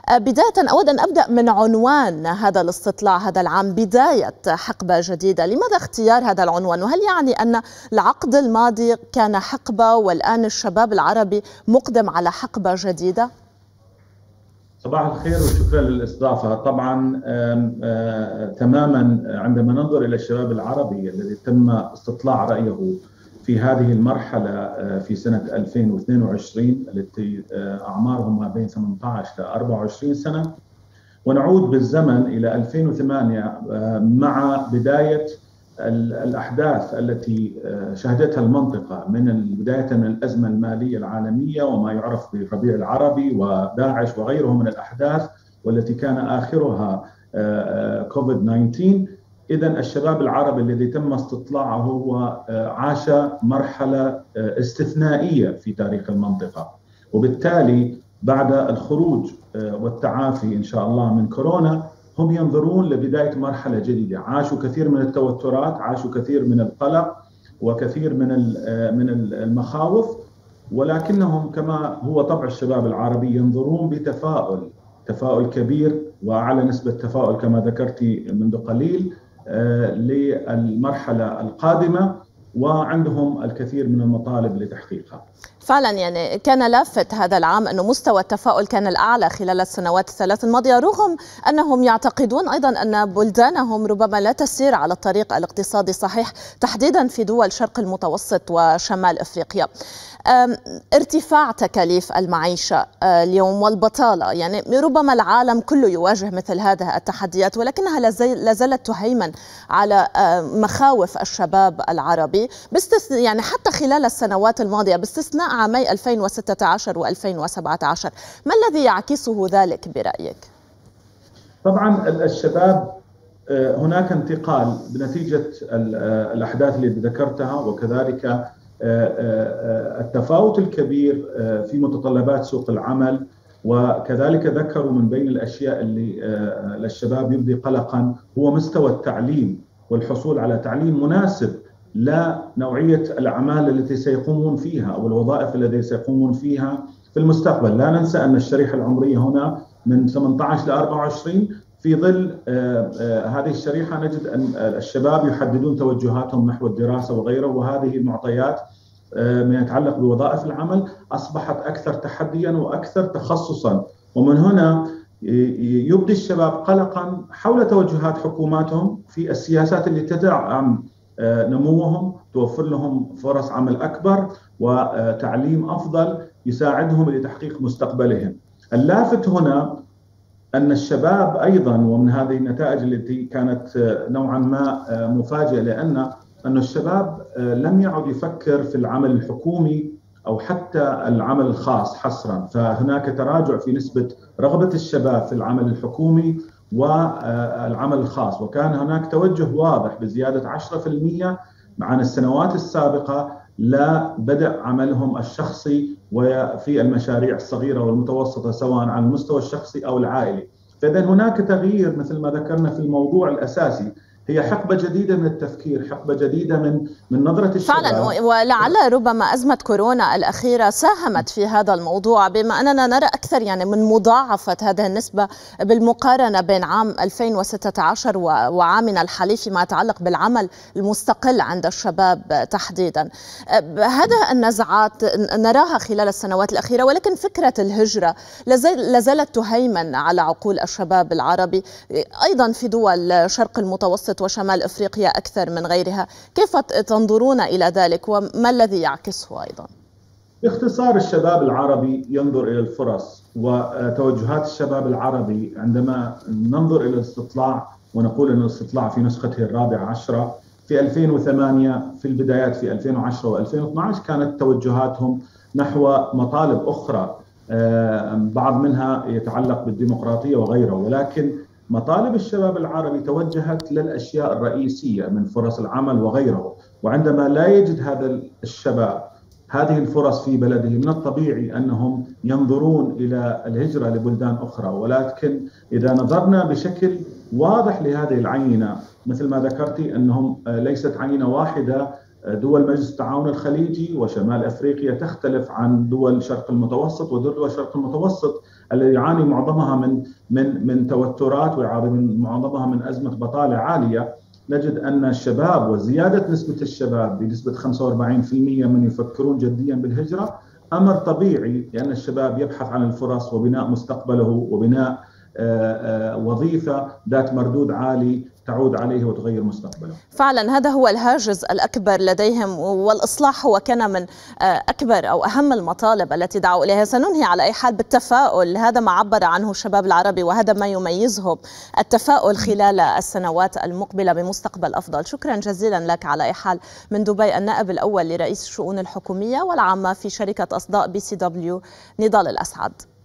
بداية أود أن أبدأ من عنوان هذا الاستطلاع هذا العام، بداية حقبة جديدة. لماذا اختيار هذا العنوان؟ وهل يعني أن العقد الماضي كان حقبة والآن الشباب العربي مقدم على حقبة جديدة؟ صباح الخير وشكرا للاستضافة. طبعا تماما عندما ننظر إلى الشباب العربي الذي تم استطلاع رأيه في هذه المرحلة في سنة 2022 التي أعمارهم ما بين 18 ل 24 سنة، ونعود بالزمن إلى 2008 مع بداية الأحداث التي شهدتها المنطقة بداية من الأزمة المالية العالمية وما يعرف بالربيع العربي وداعش وغيره من الأحداث، والتي كان آخرها كوفيد 19. إذن الشباب العربي الذي تم استطلاعه هو عاش مرحلة استثنائية في تاريخ المنطقة، وبالتالي بعد الخروج والتعافي إن شاء الله من كورونا هم ينظرون لبداية مرحلة جديدة. عاشوا كثير من التوترات، عاشوا كثير من القلق وكثير من المخاوف، ولكنهم كما هو طبع الشباب العربي ينظرون تفاؤل كبير وأعلى نسبة تفاؤل كما ذكرتي منذ قليل للمرحلة القادمة، وعندهم الكثير من المطالب لتحقيقها. فعلا يعني كان لافت هذا العام أنه مستوى التفاؤل كان الأعلى خلال السنوات الثلاث الماضية، رغم أنهم يعتقدون أيضا أن بلدانهم ربما لا تسير على الطريق الاقتصادي الصحيح، تحديدا في دول شرق المتوسط وشمال أفريقيا. ارتفاع تكاليف المعيشة اليوم والبطالة، يعني ربما العالم كله يواجه مثل هذه التحديات، ولكنها لا زالت تهيمن على مخاوف الشباب العربي يعني حتى خلال السنوات الماضية باستثناء عامي 2016 و2017. ما الذي يعكسه ذلك برأيك؟ طبعا الشباب هناك انتقال بنتيجة الأحداث اللي ذكرتها، وكذلك التفاوت الكبير في متطلبات سوق العمل، وكذلك ذكروا من بين الأشياء اللي للشباب يبدي قلقا هو مستوى التعليم والحصول على تعليم مناسب لنوعية الأعمال التي سيقومون فيها أو الوظائف التي سيقومون فيها في المستقبل. لا ننسى أن الشريحة العمرية هنا من 18 ل 24. في ظل هذه الشريحة نجد أن الشباب يحددون توجهاتهم نحو الدراسة وغيره، وهذه المعطيات ما يتعلق بوظائف العمل أصبحت أكثر تحديا وأكثر تخصصا، ومن هنا يبدي الشباب قلقا حول توجهات حكوماتهم في السياسات اللي تدعم نموهم، توفر لهم فرص عمل أكبر وتعليم أفضل يساعدهم لتحقيق مستقبلهم. اللافت هنا أن الشباب أيضا، ومن هذه النتائج التي كانت نوعا ما مفاجئة، أن الشباب لم يعد يفكر في العمل الحكومي أو حتى العمل الخاص حصرا، فهناك تراجع في نسبة رغبة الشباب في العمل الحكومي والعمل الخاص، وكان هناك توجه واضح بزيادة 10% عن السنوات السابقة لبدء عملهم الشخصي وفي المشاريع الصغيرة والمتوسطة سواء على المستوى الشخصي أو العائلي. فإذا هناك تغيير مثل ما ذكرنا في الموضوع الأساسي، هي حقبة جديدة من التفكير، حقبة جديدة من نظرة الشباب. فعلا، ولعل ربما أزمة كورونا الأخيرة ساهمت في هذا الموضوع، بما أننا نرى أكثر يعني من مضاعفة هذه النسبة بالمقارنة بين عام 2016 وعامنا الحالي فيما يتعلق بالعمل المستقل عند الشباب تحديدا. هذا النزعات نراها خلال السنوات الأخيرة، ولكن فكرة الهجرة لازالت تهيمن على عقول الشباب العربي أيضا في دول شرق المتوسط وشمال أفريقيا أكثر من غيرها. كيف تنظرون إلى ذلك وما الذي يعكسه أيضا؟ باختصار الشباب العربي ينظر إلى الفرص، وتوجهات الشباب العربي عندما ننظر إلى الاستطلاع ونقول أن الاستطلاع في نسخته الرابعة عشرة في 2008 في البدايات في 2010 و2012 كانت توجهاتهم نحو مطالب أخرى، بعض منها يتعلق بالديمقراطية وغيره، ولكن مطالب الشباب العربي توجهت للأشياء الرئيسية من فرص العمل وغيره. وعندما لا يجد هذا الشباب هذه الفرص في بلده، من الطبيعي أنهم ينظرون إلى الهجرة لبلدان أخرى. ولكن إذا نظرنا بشكل واضح لهذه العينة مثل ما ذكرتي أنهم ليست عينة واحدة، دول مجلس التعاون الخليجي وشمال افريقيا تختلف عن دول شرق المتوسط، ودول شرق المتوسط الذي يعاني معظمها من توترات ويعاني معظمها من ازمه بطاله عاليه. نجد ان الشباب وزياده نسبه الشباب بنسبه 45% من يفكرون جديا بالهجره امر طبيعي، لان الشباب يبحث عن الفرص وبناء مستقبله وبناء وظيفة ذات مردود عالي تعود عليه وتغير مستقبله. فعلا هذا هو الهاجس الأكبر لديهم، والإصلاح هو كان من أكبر أو أهم المطالب التي دعوا إليها. سننهي على أي حال بالتفاؤل، هذا ما عبر عنه الشباب العربي وهذا ما يميزهم، التفاؤل خلال السنوات المقبلة بمستقبل أفضل. شكرا جزيلا لك على أي حال من دبي، النائب الأول لرئيس الشؤون الحكومية والعامة في شركة أصداء BCW، نضال الأسعد.